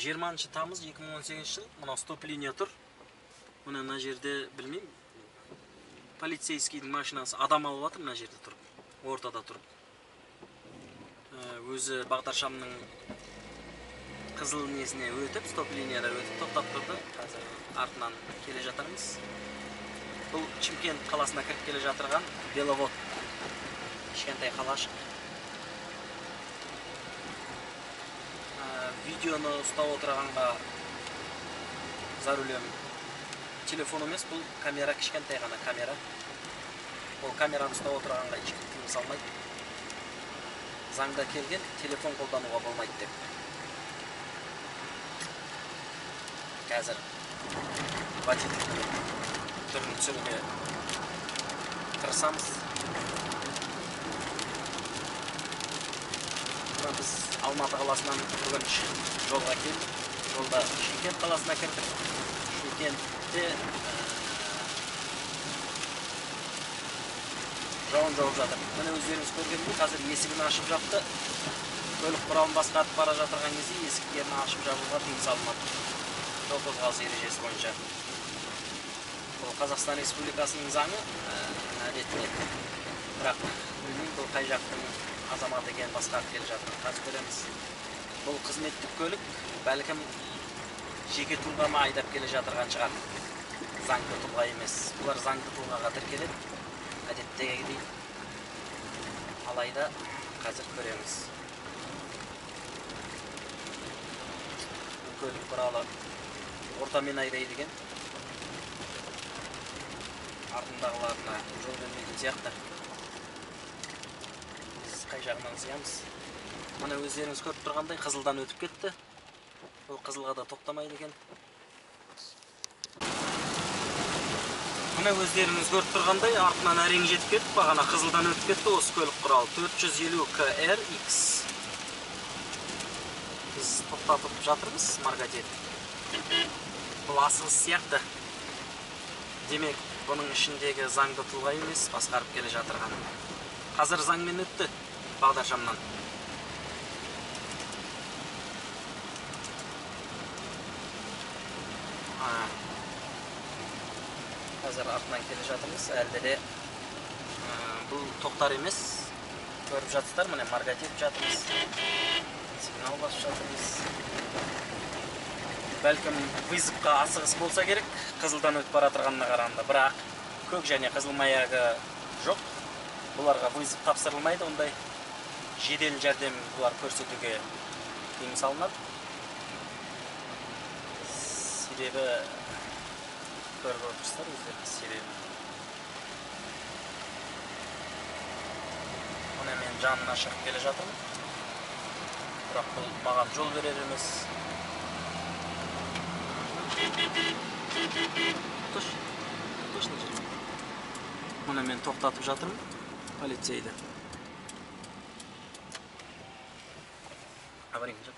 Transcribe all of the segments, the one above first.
20-тамыз 2018 жыл. Мына стоп линия тұр. Мына жерде білмеймін. Полицейскийдің машинасы адам алып жатыр, мына жерде тұрып. Ортада тұрып. Өзі бағдаршамның қызыл несіне өтіп, стоп линияда өтіп, тоқтап тұрды. Қазір артынан келе жатырмыз. Бұл Чимкент қаласына кіріп келе жатырған Беловод. Кішкентай қалашық. Видеоны ұстап отырғанға за рулем телефон емес, бұл камера, кішкентай ғана камера. Ол камераны ұстап отырғанға ешкім тыйым салмайды. Заңда келген телефон қолдануға болмайды деп. Қазір водительдің түрін түсіруге тырысамыз. Біз Алматы қаласынан бүгін жолға келдік. Жолда Шымкент қаласына кірдік. Шымкентте жауын жауып жатыр. Міне өздеріңіз көргендей, қазір есігін ашып жапты. Көлік құралын басқарып бара жатырған кезде есіктерін ашып жабуға тыйым салынады. Жол қозғалысы ережесі бойынша. Бұл Қазақстан Республикасының заңы, әдетте. Бірақ білмеймін, бұл қай жақтың азамат екен басқарып келе жатыр. Қазір көреміз. Бұл қызметтік көлік, бәлкім жеке тұлғаны айдап келе жатырған шығар. Заңды тұлға емес. Бұлар заңды тұлғаға тіркеледі. Әдеттегідей. Алайда қазір көреміз. Бұл көлік туралы ортамен айдайды екен. Артындағыларына жол бермейтін сияқты. Қай жағынан сыямыз. Мына өздеріңіз көріп тұрғандай қызылдан өтіп кетті. Бұл қызылға да тоқтамайды екен. Мына өздеріңіз көріп тұрғандай артынан әрең жетіп кетті. Бағана қызылдан өтіп кетті осы көлік құралы 450KRX. Біз тоқтатып жатырмыз маркаден. Бұл асығыс сияқты. Демек, бұның ішіндегі заңды тұлға емес, басқарып келе жатырған. Қазір заңмен өтті. Бағдаршамнан. Қазір артынан келе жатырмыз. Әлде де бұл тоқтар емес. Көріп жатсыздар, міне марга тепіп жатырмыз. Сигнал басып жатырмыз. Бәлкім вызовқа асығыс болса керек, қызылдан өтіп бара тұрғанына қарағанда. Бірақ көк және қызыл маягі жоқ. Бұларға вызов тапсырылмайды, ондай жедел жәрдем бұлар көрсетуге тыйым салынады. Себебі көріп отырсыздар өздеріңіз себебі. Мұны мен жанына шығып келе жатырмын. Бірақ бұл маған жол берер емес. Мұны мен тоқтатып жатырмын полицейді. Абарыңыз.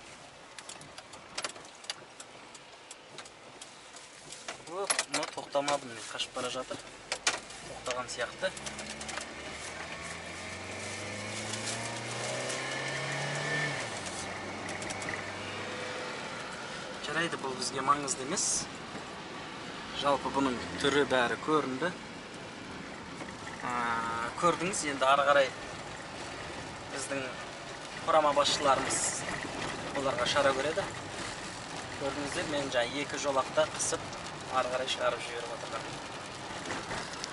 Мұны тоқтамадым, мен қашып бара жатыр. Тоқтаған сияқты. Жарайды, бұл бізге маңызды емес. Жалпы бұның түрі бәрі көрінді. Көрдіңіз, енді ары қарай біздің құрама басшыларымыз оларға шара көреді. Көрдіңіздер, мен жаңа екі жолақта қысып ары қарай шығарып жіберіп отырған.